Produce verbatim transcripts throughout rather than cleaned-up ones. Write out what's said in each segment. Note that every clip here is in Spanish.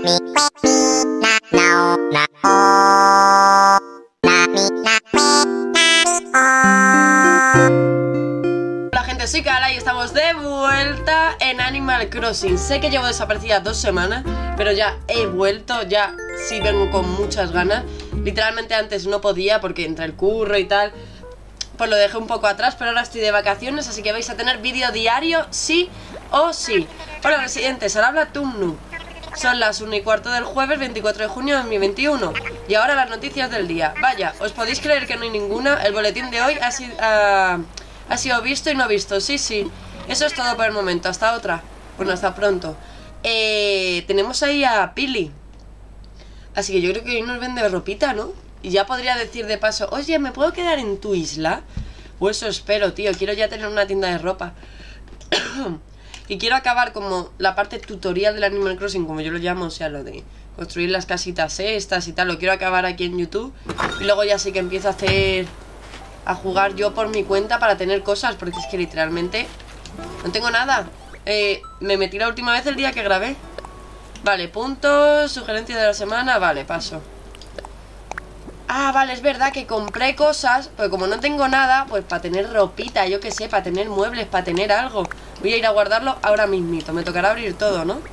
Hola gente, soy Kala y estamos de vuelta en Animal Crossing. Sé que llevo desaparecida dos semanas, pero ya he vuelto, ya sí vengo con muchas ganas. Literalmente antes no podía porque entre el curro y tal, pues lo dejé un poco atrás, pero ahora estoy de vacaciones, así que vais a tener vídeo diario sí o sí. Hola residentes, ahora habla Tumnu. Son las una y cuarto del jueves veinticuatro de junio de dos mil veintiuno. Y ahora las noticias del día. Vaya, ¿os podéis creer que no hay ninguna? El boletín de hoy ha sido, uh, ha sido visto y no visto. Sí, sí. Eso es todo por el momento. Hasta otra. Bueno, hasta pronto. eh, Tenemos ahí a Pili. Así que yo creo que hoy nos vende ropita, ¿no? Y ya podría decir de paso: oye, ¿me puedo quedar en tu isla? Pues eso espero, tío. Quiero ya tener una tienda de ropa. Y quiero acabar como la parte tutorial del Animal Crossing, como yo lo llamo, o sea, lo de construir las casitas estas y tal. Lo quiero acabar aquí en YouTube. Y luego ya sí que empiezo a hacer... a jugar yo por mi cuenta para tener cosas, porque es que literalmente no tengo nada. eh, Me metí la última vez el día que grabé. Vale, puntos, sugerencia de la semana. Vale, paso. Ah, vale, es verdad que compré cosas, pero como no tengo nada, pues para tener ropita, yo qué sé, para tener muebles, para tener algo. Voy a ir a guardarlo ahora mismito. Me tocará abrir todo, ¿no?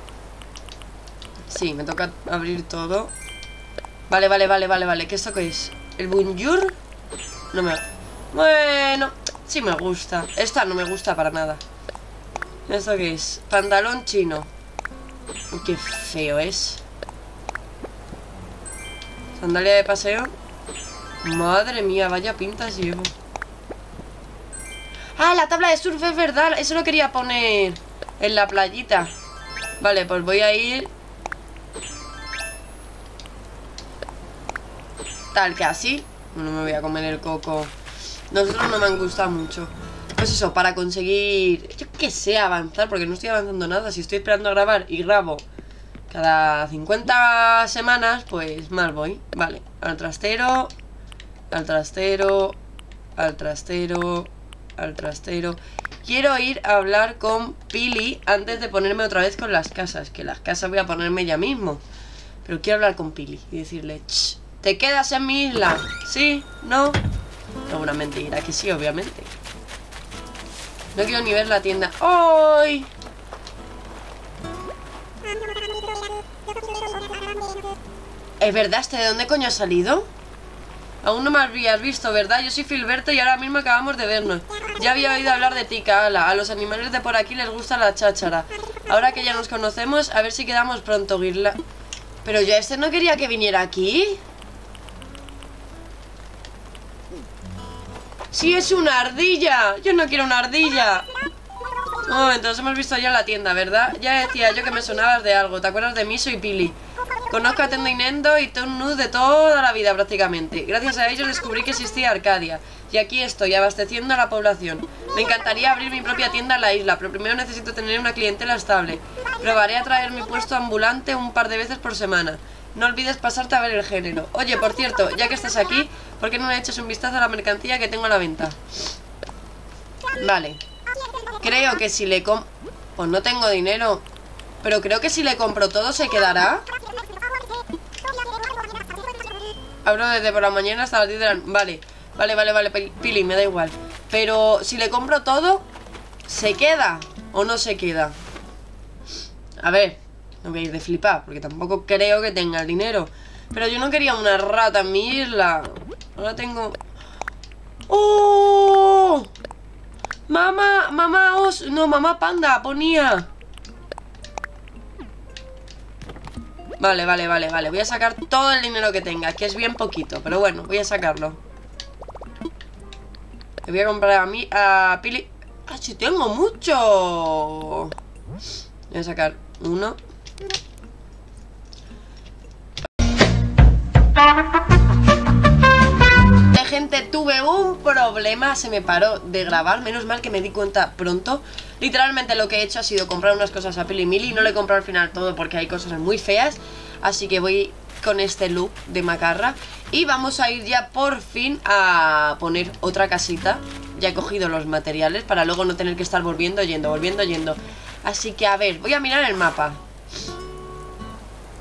Sí, me toca abrir todo. Vale, vale, vale, vale, vale. ¿Qué esto qué es? ¿El bonjour? No me... Bueno, sí me gusta. Esta no me gusta para nada. ¿Esto qué es? Pantalón chino. Uy, qué feo es. Sandalia de paseo. Madre mía, vaya pintas llevo. Ah, la tabla de surf, es verdad. Eso lo quería poner en la playita. Vale, pues voy a ir tal que así. No me voy a comer el coco. Nosotros no me han gustado mucho. Pues eso, para conseguir, yo qué sé, avanzar, porque no estoy avanzando nada. Si estoy esperando a grabar y grabo cada cincuenta semanas, pues mal voy. Vale, al trastero, al trastero, al trastero, al trastero. Quiero ir a hablar con Pili antes de ponerme otra vez con las casas. Que las casas voy a ponerme ya mismo. Pero quiero hablar con Pili y decirle: Ch, ¿te quedas en mi isla? ¿Sí? ¿No? No, una mentira, que sí, obviamente. No quiero ni ver la tienda. ¡Ay! ¿Es verdad? ¿Este de dónde coño ha salido? Aún no me habías visto, ¿verdad? Yo soy Filberto y ahora mismo acabamos de vernos. Ya había oído hablar de ti, Kala. A los animales de por aquí les gusta la cháchara. Ahora que ya nos conocemos, a ver si quedamos pronto, Guirla. Pero yo este no quería que viniera aquí. ¡Sí, es una ardilla! ¡Yo no quiero una ardilla! Oh, entonces hemos visto ya en la tienda, ¿verdad? Ya decía yo que me sonabas de algo. ¿Te acuerdas de mí? Soy Pili. Conozco a Tendo y Nendo y Tumnu de toda la vida prácticamente. Gracias a ellos descubrí que existía Arcadia. Y aquí estoy, abasteciendo a la población. Me encantaría abrir mi propia tienda en la isla, pero primero necesito tener una clientela estable. Probaré a traer mi puesto ambulante un par de veces por semana. No olvides pasarte a ver el género. Oye, por cierto, ya que estás aquí, ¿por qué no le echas un vistazo a la mercancía que tengo a la venta? Vale. Creo que si le com... Pues no tengo dinero. Pero creo que si le compro todo se quedará. Abro desde por la mañana hasta las diez de la... Vale, vale, vale, vale, Pili, me da igual. Pero si le compro todo, ¿se queda o no se queda? A ver, no voy a ir de flipar, porque tampoco creo que tenga el dinero. Pero yo no quería una rata en mi isla. Ahora tengo... ¡Oh! Mamá, mamá os... No, mamá panda, ponía. Vale, vale, vale, vale. Voy a sacar todo el dinero que tenga, que es bien poquito, pero bueno, voy a sacarlo. Le voy a comprar a mí, a Pili. ¡Ah, sí tengo mucho! Voy a sacar uno. Gente, tuve un problema, se me paró de grabar. Menos mal que me di cuenta pronto. Literalmente lo que he hecho ha sido comprar unas cosas a Pili Mili. No le he comprado al final todo porque hay cosas muy feas. Así que voy con este look de macarra. Y vamos a ir ya por fin a poner otra casita. Ya he cogido los materiales para luego no tener que estar volviendo, yendo, volviendo, yendo. Así que a ver, voy a mirar el mapa.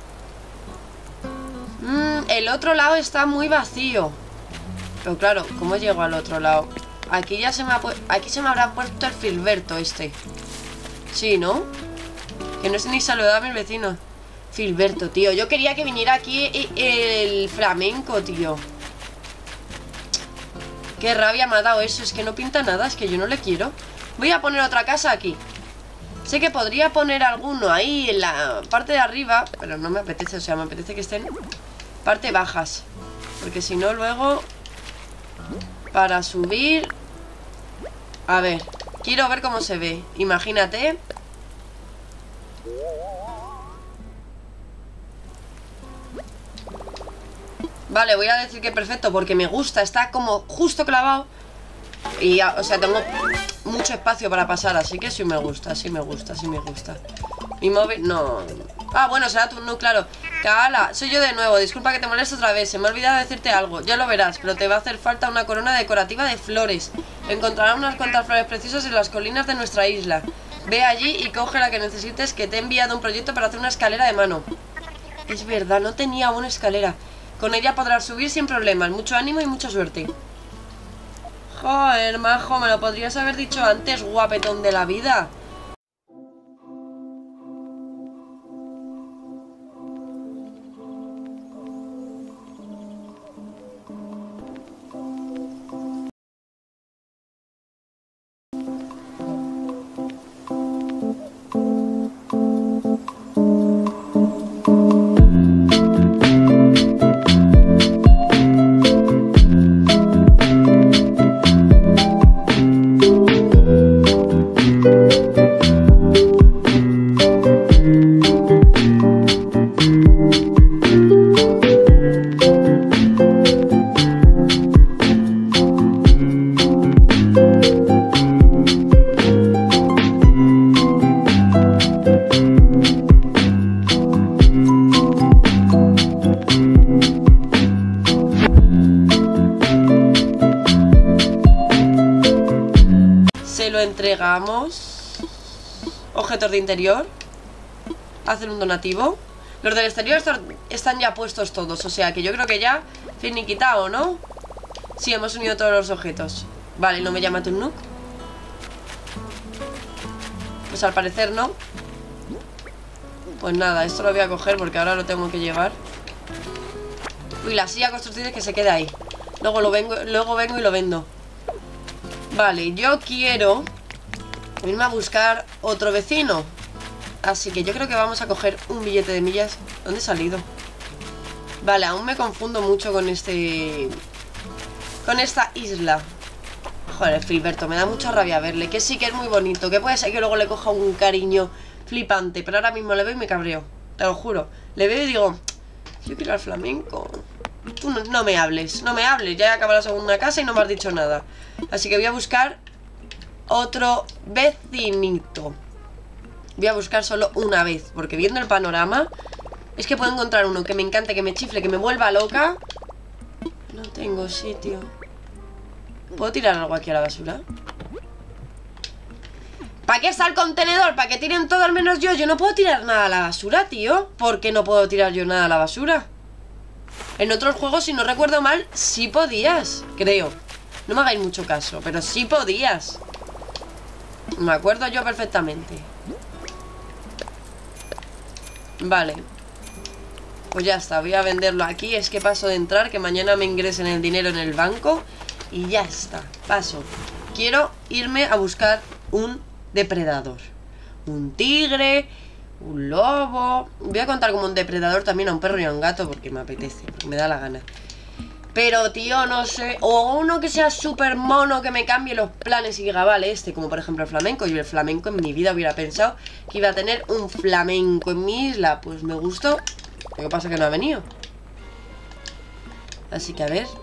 Mm, el otro lado está muy vacío. Pero claro, ¿cómo llego al otro lado? Aquí ya se me ha puesto... Aquí se me habrá puesto el Filberto este. Sí, ¿no? Que no sé ni saludar a mis vecinos. Filberto, tío. Yo quería que viniera aquí el flamenco, tío. Qué rabia me ha dado eso. Es que no pinta nada. Es que yo no le quiero. Voy a poner otra casa aquí. Sé que podría poner alguno ahí en la parte de arriba, pero no me apetece. O sea, me apetece que estén parte bajas. Porque si no, luego... Para subir... A ver, quiero ver cómo se ve. Imagínate. Vale, voy a decir que perfecto porque me gusta. Está como justo clavado. Y, o sea, tengo mucho espacio para pasar. Así que sí me gusta, sí me gusta, sí me gusta. Mi móvil, no. Ah, bueno, será tu, no, claro. Cala, soy yo de nuevo, disculpa que te moleste otra vez. Se me ha olvidado decirte algo, ya lo verás. Pero te va a hacer falta una corona decorativa de flores. Encontrarás unas cuantas flores preciosas en las colinas de nuestra isla. Ve allí y coge la que necesites, que te he enviado un proyecto para hacer una escalera de mano. Es verdad, no tenía una escalera. Con ella podrás subir sin problemas. Mucho ánimo y mucha suerte. Joder, majo, me lo podrías haber dicho antes, guapetón de la vida. Entregamos objetos de interior. Hacer un donativo. Los del exterior están ya puestos todos. O sea que yo creo que ya finiquitado, ¿no? Sí, hemos unido todos los objetos. Vale, ¿no me llama Tunuk? Pues al parecer no. Pues nada, esto lo voy a coger porque ahora lo tengo que llevar. Uy, la silla constructiva que se quede ahí. Luego lo vengo, luego vengo y lo vendo. Vale, yo quiero irme a buscar otro vecino. Así que yo creo que vamos a coger un billete de millas. ¿Dónde he salido? Vale, aún me confundo mucho con este... Con esta isla. Joder, Filberto, me da mucha rabia verle. Que sí que es muy bonito. Que puede ser que luego le coja un cariño flipante. Pero ahora mismo le veo y me cabreo. Te lo juro. Le veo y digo, yo quiero al flamenco. Tú no, no me hables, no me hables. Ya he acabado la segunda casa y no me has dicho nada. Así que voy a buscar otro vecinito. Voy a buscar solo una vez, porque viendo el panorama es que puedo encontrar uno que me encante, que me chifle, que me vuelva loca. No tengo sitio. ¿Puedo tirar algo aquí a la basura? ¿Para qué está el contenedor? ¿Para que tiren todo al menos yo? Yo no puedo tirar nada a la basura, tío. ¿Por qué no puedo tirar yo nada a la basura? En otros juegos, si no recuerdo mal, sí podías, creo. No me hagáis mucho caso, pero sí podías. Me acuerdo yo perfectamente. Vale. Pues ya está, voy a venderlo aquí. Es que paso de entrar, que mañana me ingresen el dinero en el banco. Y ya está, paso. Quiero irme a buscar un depredador. Un tigre, un lobo. Voy a contar como un depredador también a un perro y a un gato, porque me apetece, porque me da la gana. Pero, tío, no sé. O uno que sea súper mono, que me cambie los planes y diga, vale, este, como por ejemplo el flamenco. Yo el flamenco en mi vida hubiera pensado que iba a tener un flamenco en mi isla. Pues me gustó. Lo que pasa es que no ha venido. Así que a ver.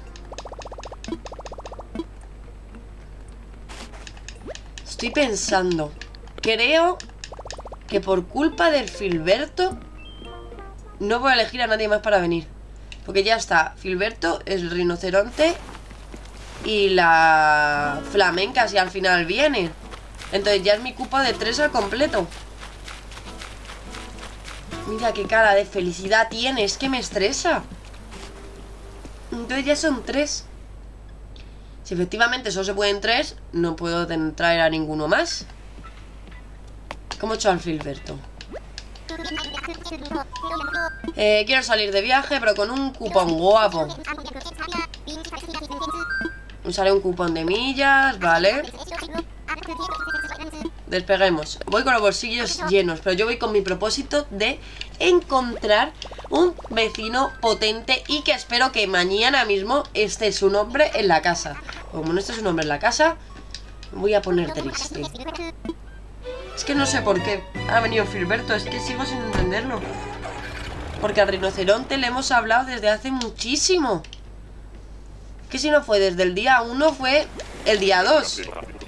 Estoy pensando. Creo que por culpa del Filberto no voy a elegir a nadie más para venir. Porque ya está, Filberto, el rinoceronte y la flamenca si al final viene. Entonces ya es mi cupo de tres al completo. Mira qué cara de felicidad tiene, es que me estresa. Entonces ya son tres. Si efectivamente solo se pueden tres, no puedo traer a ninguno más. ¿Cómo he hecho al Filberto? Eh, quiero salir de viaje, pero con un cupón guapo. Usaré un cupón de millas, vale. Despeguemos. Voy con los bolsillos llenos, pero yo voy con mi propósito de encontrar un vecino potente y que espero que mañana mismo esté su nombre en la casa. Como no esté su nombre en la casa, me voy a poner triste. Es que no sé por qué ha venido Filberto, es que sigo sin entenderlo. Porque al rinoceronte le hemos hablado desde hace muchísimo. Que si no fue desde el día uno, fue el día dos.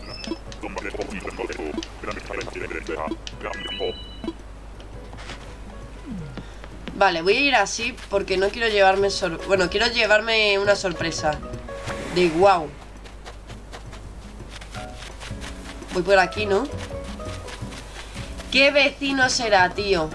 Vale, voy a ir así porque no quiero llevarme sor... Bueno, quiero llevarme una sorpresa. De wow. Voy por aquí, ¿no? ¿Qué vecino será, tío?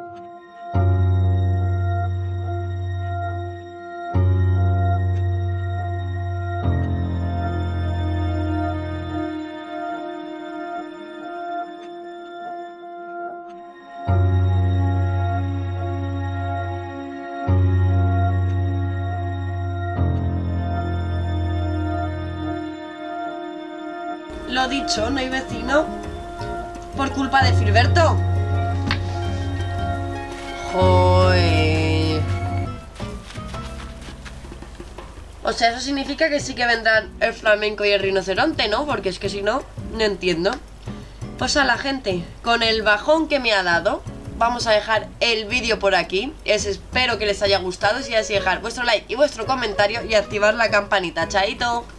Lo dicho, no hay vecino por culpa de Filberto. Joder. O sea, eso significa que sí que vendrán el flamenco y el rinoceronte, ¿no? Porque es que si no, no entiendo. Pues a la gente, con el bajón que me ha dado, vamos a dejar el vídeo por aquí. Es, espero que les haya gustado. Si es así, dejar vuestro like y vuestro comentario y activar la campanita. Chaito.